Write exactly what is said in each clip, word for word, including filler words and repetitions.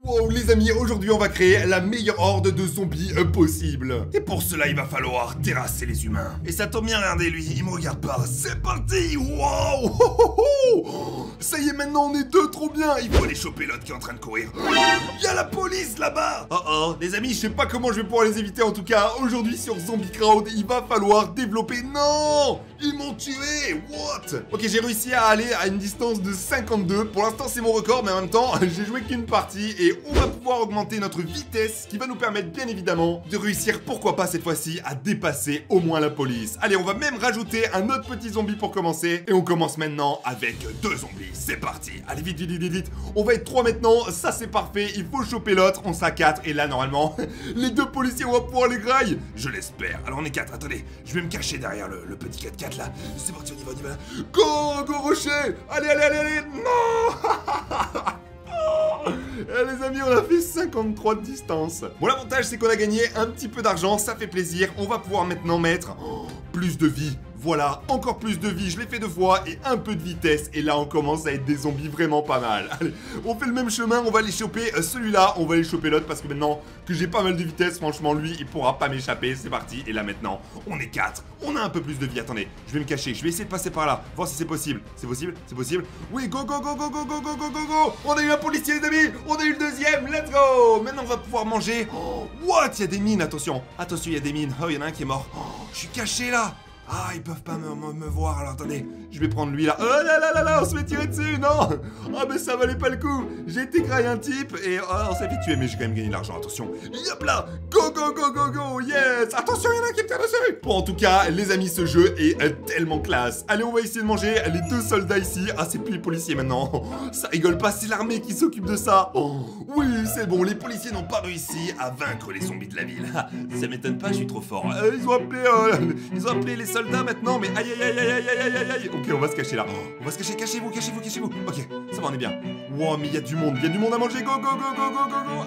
Wow les amis, aujourd'hui on va créer la meilleure horde de zombies euh, possible. Et pour cela il va falloir terrasser les humains. Et ça tombe bien, regardez lui, il me regarde pas. C'est parti. Wow. Oh, oh, oh. Ça y est, maintenant on est deux, trop bien. Il faut aller choper l'autre qui est en train de courir. Il y a la police là-bas. Oh oh, les amis, je sais pas comment je vais pouvoir les éviter. En tout cas, aujourd'hui sur Zombie Crowd, il va falloir développer... Non, ils m'ont tué. What? Ok, j'ai réussi à aller à une distance de cinquante-deux. Pour l'instant c'est mon record, mais en même temps, j'ai joué qu'une partie. Et on va pouvoir augmenter notre vitesse, ce qui va nous permettre bien évidemment de réussir, pourquoi pas cette fois-ci, à dépasser au moins la police. Allez, on va même rajouter un autre petit zombie pour commencer. Et on commence maintenant avec deux zombies. C'est parti. Allez, vite, vite, vite, vite. On va être trois maintenant, ça c'est parfait. Il faut choper l'autre, on sera quatre. Et là, normalement, les deux policiers, on va pouvoir les grailler. Je l'espère. Alors, on est quatre. Attendez, je vais me cacher derrière le, le petit quatre quatre là. C'est parti, on y va, on y va. Go, go, rocher. Allez, allez, allez, allez. Non. Eh, les amis, on a fait cinquante-trois de distance. Bon, l'avantage c'est qu'on a gagné un petit peu d'argent, ça fait plaisir. On va pouvoir maintenant mettre oh, plus de vie. Voilà, encore plus de vie, je l'ai fait deux fois et un peu de vitesse. Et là, on commence à être des zombies vraiment pas mal. Allez, on fait le même chemin, on va aller choper euh, celui-là, on va aller choper l'autre parce que maintenant que j'ai pas mal de vitesse, franchement, lui, il pourra pas m'échapper. C'est parti. Et là, maintenant, on est quatre. On a un peu plus de vie. Attendez, je vais me cacher, je vais essayer de passer par là, voir si c'est possible. C'est possible? C'est possible? Oui, go, go, go, go, go, go, go, go, go, go. On a eu un policier, les amis. On a eu le deuxième, let's go. Maintenant, on va pouvoir manger. Oh, what? Il y a des mines, attention. Attention, il y a des mines. Oh, il y en a un qui est mort. Oh, je suis caché là. Ah, ils peuvent pas me, me, me voir, alors attendez, je vais prendre lui là. Oh là là là là, on se fait tirer dessus, non. Ah mais ça valait pas le coup. J'ai été grailler un type et oh, on s'est fait tuer, mais j'ai quand même gagné de l'argent, attention. Yop là, go go go go go, yes. Attention, il y en a qui me tire dessus. Bon, en tout cas, les amis, ce jeu est euh, tellement classe. Allez, on va essayer de manger les deux soldats ici. Ah, c'est plus les policiers maintenant. Ça rigole pas, c'est l'armée qui s'occupe de ça. Oh, oui, c'est bon, les policiers n'ont pas réussi à vaincre les zombies de la ville. Ça m'étonne pas, je suis trop fort. Euh, ils ont appelé, euh, ils ont appelé les soldats maintenant, mais aïe aïe aïe aïe aïe aïe aïe aïe. Ok, on va se cacher là. On va se cacher, cachez-vous, cachez-vous, cachez-vous. Ok, ça va, on est bien. Wow, mais il y a du monde, il y a du monde à manger. Go, go, go, go, go, go, go.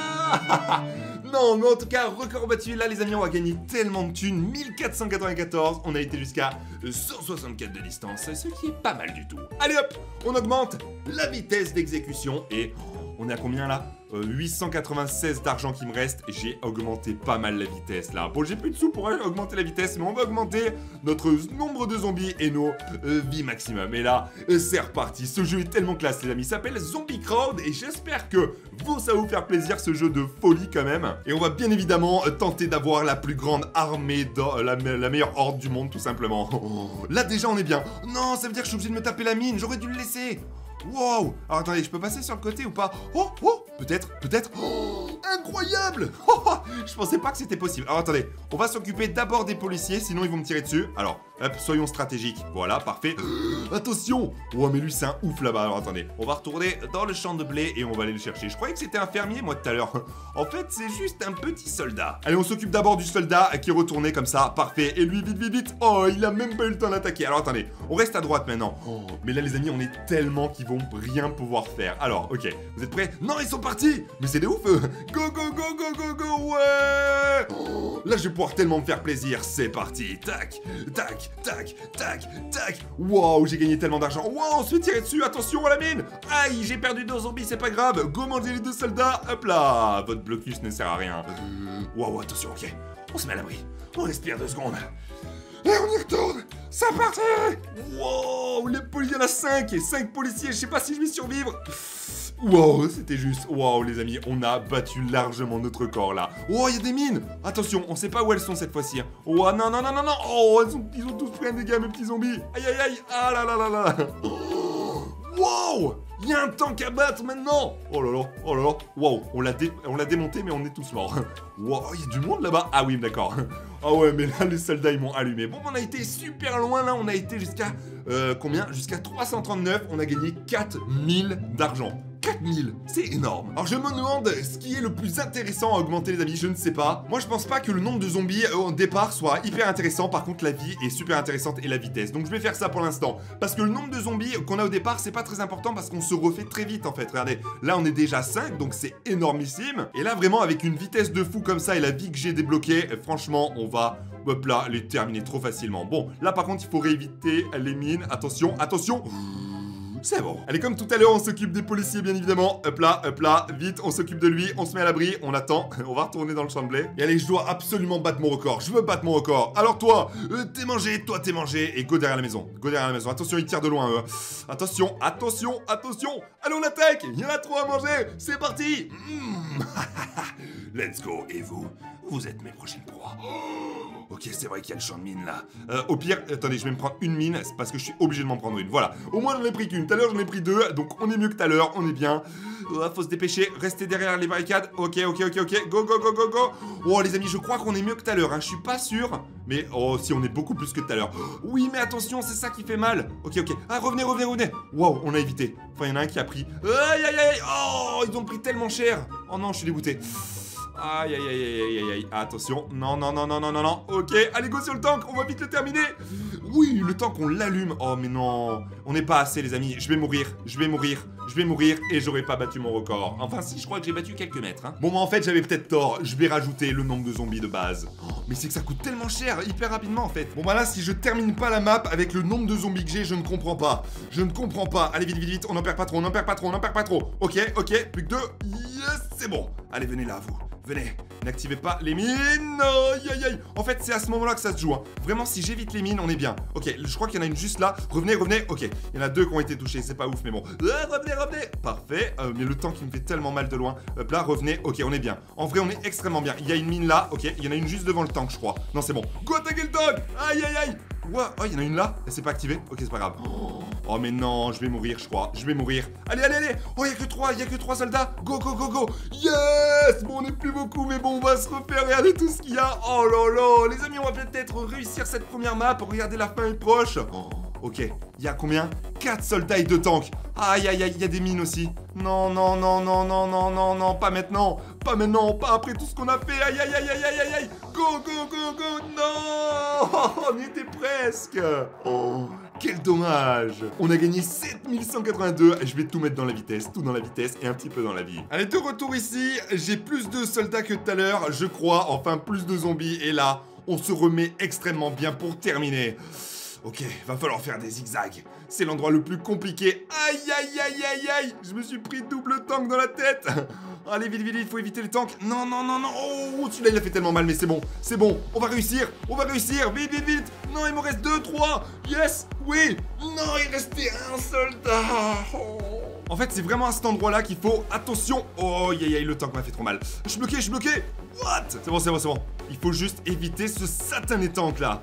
Ah non, mais en tout cas, record battu. Là, les amis, on va gagner tellement de thunes. mille quatre cent quatre-vingt-quatorze. On a été jusqu'à cent soixante-quatre de distance, ce qui est pas mal du tout. Allez hop, on augmente la vitesse d'exécution et... On est à combien là euh, huit cent quatre-vingt-seize d'argent qui me reste. J'ai augmenté pas mal la vitesse là. Bon, j'ai plus de sous pour augmenter la vitesse, mais on va augmenter notre nombre de zombies et nos euh, vies maximum. Et là, euh, c'est reparti. Ce jeu est tellement classe, les amis. Il s'appelle Zombie Crowd et j'espère que vous, ça va vous faire plaisir, ce jeu de folie quand même. Et on va bien évidemment euh, tenter d'avoir la plus grande armée, dans, euh, la, la meilleure horde du monde, tout simplement. Oh, là, déjà, on est bien. Non, ça veut dire que je suis obligé de me taper la mine. J'aurais dû le laisser. Wow. Alors attendez, je peux passer sur le côté ou pas? Oh, oh, peut-être, peut-être. Oh, incroyable. Oh, oh, je pensais pas que c'était possible. Alors attendez, on va s'occuper d'abord des policiers, sinon ils vont me tirer dessus. Alors, hop, soyons stratégiques. Voilà, parfait. Attention. Oh, mais lui c'est un ouf là-bas. Alors attendez, on va retourner dans le champ de blé et on va aller le chercher. Je croyais que c'était un fermier moi tout à l'heure. En fait, c'est juste un petit soldat. Allez, on s'occupe d'abord du soldat qui est retourné comme ça. Parfait. Et lui, vite, vite, vite. Oh, il a même pas eu le temps d'attaquer. Alors attendez, on reste à droite maintenant. Oh, mais là les amis, on est tellement qu'ils vont rien pouvoir faire. Alors, ok, vous êtes prêts? Non, ils sont partis. Mais c'est des ouf. Go, go, go, go, go, go, ouais. Oh, là, je vais pouvoir tellement me faire plaisir. C'est parti. Tac, tac, tac, tac, tac. Wow, j'ai gagné tellement d'argent. Wow, on se fait tirer dessus. Attention à la mine. Aïe, j'ai perdu deux zombies, c'est pas grave. Go manger les deux soldats. Hop là. Votre blocus ne sert à rien. Wow, attention, ok. On se met à l'abri. On respire deux secondes. Et on y retourne. C'est parti. Wow, les policiers, il y en a cinq et cinq policiers, je sais pas si je vais survivre. Wow, c'était juste, wow les amis, on a battu largement notre corps là. Oh, il y a des mines. Attention, on sait pas où elles sont cette fois-ci. Oh non, non, non, non, non. Oh, elles ont, ils ont tous pris un dégât, mes petits zombies. Aïe, aïe, aïe. Ah là là là là. Oh, wow. Il y a un tank à battre maintenant. Oh là là, oh là là. Wow, on l'a dé on l'a démonté mais on est tous morts. Wow, il y a du monde là-bas. Ah oui, d'accord. Ah ouais, mais là les soldats ils m'ont allumé. Bon, on a été super loin là, on a été jusqu'à euh, combien? Jusqu'à trois cent trente-neuf, on a gagné quatre mille d'argent. quatre mille, c'est énorme. Alors je me demande ce qui est le plus intéressant à augmenter les amis, je ne sais pas. Moi je pense pas que le nombre de zombies euh, au départ soit hyper intéressant. Par contre la vie est super intéressante et la vitesse. Donc je vais faire ça pour l'instant. Parce que le nombre de zombies qu'on a au départ c'est pas très important parce qu'on se refait très vite en fait. Regardez, là on est déjà cinq donc c'est énormissime. Et là vraiment avec une vitesse de fou comme ça et la vie que j'ai débloquée, franchement on va... Hop là, les terminer trop facilement. Bon, là par contre il faudrait éviter les mines. Attention, attention. C'est bon. Allez, comme tout à l'heure, on s'occupe des policiers, bien évidemment. Hop là, hop là, vite, on s'occupe de lui, on se met à l'abri, on attend. On va retourner dans le champ de blé. Et allez, je dois absolument battre mon record. Je veux battre mon record. Alors toi, euh, t'es mangé, toi t'es mangé. Et go derrière la maison. Go derrière la maison. Attention, il tire de loin, eux. Attention, attention, attention. Allez, on attaque. Il y en a trop à manger. C'est parti. Mmh. Let's go. Et vous, vous êtes mes prochaines proies. Ok, c'est vrai qu'il y a le champ de mine là. Euh, au pire, attendez, je vais me prendre une mine, c'est parce que je suis obligé de m'en prendre une. Voilà. Au moins, j'en ai pris qu'une. Tout à l'heure, j'en ai pris deux. Donc, on est mieux que tout à l'heure. On est bien. Euh, faut se dépêcher. Rester derrière les barricades. Ok, ok, ok, ok. Go, go, go, go, go. Oh, les amis, je crois qu'on est mieux que tout à l'heure. Hein. Je suis pas sûr. Mais, oh, si, on est beaucoup plus que tout à l'heure. Oui, mais attention, c'est ça qui fait mal. Ok, ok. Ah, revenez, revenez, revenez. Wow, on a évité. Enfin, il y en a un qui a pris. Aïe, aïe, aïe. Oh, ils ont pris tellement cher. Oh non, je suis dégoûté. Aïe aïe aïe aïe aïe aïe, attention, non non non non non non non, ok, allez go sur le tank, on va vite le terminer. Oui, le tank on l'allume, oh mais non, on n'est pas assez les amis, je vais mourir, je vais mourir, je vais mourir et j'aurais pas battu mon record. Enfin si, je crois que j'ai battu quelques mètres hein. Bon bah en fait j'avais peut-être tort, je vais rajouter le nombre de zombies de base. Oh, mais c'est que ça coûte tellement cher, hyper rapidement en fait. Bon bah là si je termine pas la map avec le nombre de zombies que j'ai, je ne comprends pas. Je ne comprends pas, allez vite vite vite, on en perd pas trop, on en perd pas trop, on en perd pas trop. Ok, ok, plus que deux, yes, c'est bon. Allez venez là vous. Venez, n'activez pas les mines. Aïe aïe aïe. En fait, c'est à ce moment-là que ça se joue. Hein. Vraiment, si j'évite les mines, on est bien. Ok, je crois qu'il y en a une juste là. Revenez, revenez. Ok, il y en a deux qui ont été touchés. C'est pas ouf, mais bon. Euh, revenez, revenez. Parfait. Euh, mais le temps qui me fait tellement mal de loin. Hop là, revenez. Ok, on est bien. En vrai, on est extrêmement bien. Il y a une mine là. Ok, il y en a une juste devant le tank, je crois. Non, c'est bon. Go attaquer le tank. Aïe aïe aïe. What? Oh, il y en a une là. Elle s'est pas activée. Ok, c'est pas grave. Oh, mais non, je vais mourir, je crois. Je vais mourir. Allez, allez, allez. Oh, il y a que trois. Il y a que trois soldats. Go, go, go, go. Yes. Bon, on n'est plus beaucoup, mais bon, on va se refaire. Regardez tout ce qu'il y a. Oh là là. Les amis, on va peut-être réussir cette première map. Regardez, la fin est proche. Oh, ok. Il y a combien? Quatre soldats et deux tanks. Aïe, aïe, aïe. Il y a des mines aussi. Non, non, non, non, non, non, non, non. Pas maintenant. Pas maintenant. Pas après tout ce qu'on a fait. Aïe, aïe, aïe, aïe, aïe, aïe, aïe. Go, go, go, go. Non. On y était presque. Oh. Quel dommage. On a gagné sept mille cent quatre-vingt-deux. Je vais tout mettre dans la vitesse, tout dans la vitesse et un petit peu dans la vie. Allez, de retour ici. J'ai plus de soldats que tout à l'heure, je crois. Enfin, plus de zombies. Et là, on se remet extrêmement bien pour terminer. Ok, va falloir faire des zigzags. C'est l'endroit le plus compliqué. Aïe, aïe, aïe, aïe, aïe. Je me suis pris double tank dans la tête. Allez, vite, vite, vite, il faut éviter les tanks. Non, non, non, non. Oh, celui-là, il a fait tellement mal, mais c'est bon. C'est bon. On va réussir. On va réussir. Vite, vite, vite. Non, il me reste deux, trois. Yes. Oui. Non, il restait un soldat. Oh. En fait, c'est vraiment à cet endroit-là qu'il faut... Attention. Oh, aïe, aïe, le tank m'a fait trop mal. Je suis bloqué, je suis bloqué. What? C'est bon, c'est bon, c'est bon. Il faut juste éviter ce satané tank-là.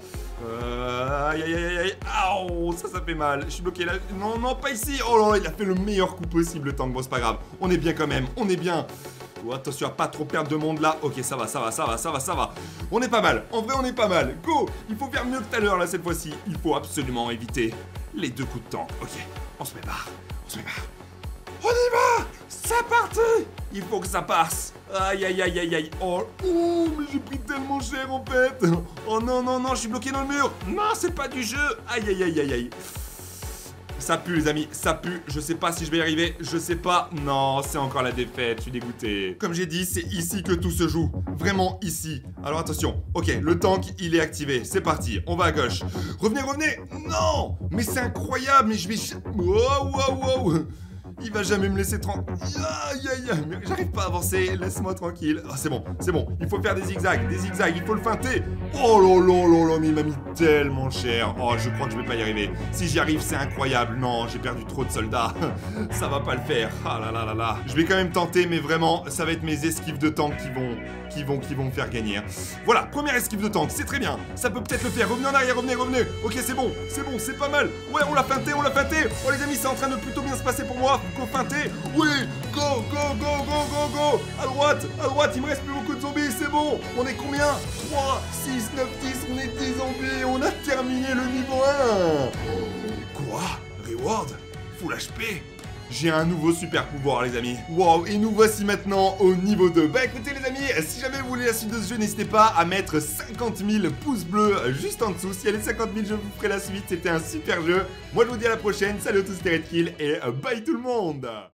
Euh, aïe, aïe, aïe, aïe. Aouh, ça, ça fait mal. Je suis bloqué là. Non, non, pas ici. Oh là là, il a fait le meilleur coup possible, le tank. Bon, c'est pas grave. On est bien quand même. On est bien. Oh, attention à pas trop perdre de monde là. Ok, ça va, ça va, ça va, ça va, ça va. On est pas mal. En vrai, on est pas mal. Go. Il faut faire mieux que tout à l'heure là, cette fois-ci. Il faut absolument éviter les deux coups de tank. Ok, on se prépare. On se prépare. On y va. C'est parti. Il faut que ça passe. Aïe, aïe, aïe, aïe, aïe. Oh, oh mais j'ai pris tellement cher en fait. Oh non, non, non, je suis bloqué dans le mur. Non, c'est pas du jeu. Aïe, aïe, aïe, aïe, aïe. Ça pue les amis, ça pue. Je sais pas si je vais y arriver, je sais pas. Non, c'est encore la défaite, je suis dégoûté. Comme j'ai dit, c'est ici que tout se joue. Vraiment ici. Alors attention, ok, le tank, il est activé. C'est parti, on va à gauche. Revenez, revenez. Non. Mais c'est incroyable, mais je vais... Wow, wow, wow. Il va jamais me laisser tranquille. Aïe, aïe, aïe. J'arrive pas à avancer. Laisse-moi tranquille. Ah, c'est bon, c'est bon. Il faut faire des zigzags, des zigzags. Il faut le feinter. Oh là là là là, mais il m'a mis tellement cher. Oh, je crois que je vais pas y arriver. Si j'y arrive, c'est incroyable. Non, j'ai perdu trop de soldats. Ça va pas le faire. Ah là là là là. Je vais quand même tenter, mais vraiment, ça va être mes esquives de tank qui vont, qui vont, qui vont me faire gagner. Voilà, première esquive de tank. C'est très bien. Ça peut peut-être le faire. Revenez en arrière, revenez, revenez. Ok, c'est bon, c'est bon, c'est pas mal. Ouais, on l'a feinté, on l'a feinté. Oh les amis, c'est en train de plutôt bien se passer pour moi. Go feinter. Oui, go, go, go, go, go, go. À droite, à droite, il me reste plus beaucoup de zombies, c'est bon. On est combien? Trois, six, neuf, dix, on est dix zombies. On a terminé le niveau un. Quoi? Reward? Full H P? J'ai un nouveau super pouvoir les amis. Wow, et nous voici maintenant au niveau deux. Bah écoutez les amis, si jamais vous voulez la suite de ce jeu, n'hésitez pas à mettre cinquante mille pouces bleus juste en dessous. S'il y a les cinquante mille, je vous ferai la suite. C'était un super jeu. Moi je vous dis à la prochaine. Salut à tous, c'était Redkill et bye tout le monde.